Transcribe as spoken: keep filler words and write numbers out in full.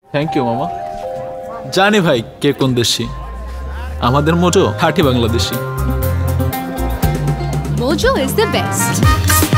Thank you মামা। জানি ভাই কে কোন দেশি, আমাদের মোজো খাঁটি Bangladeshi. Mojo is the best.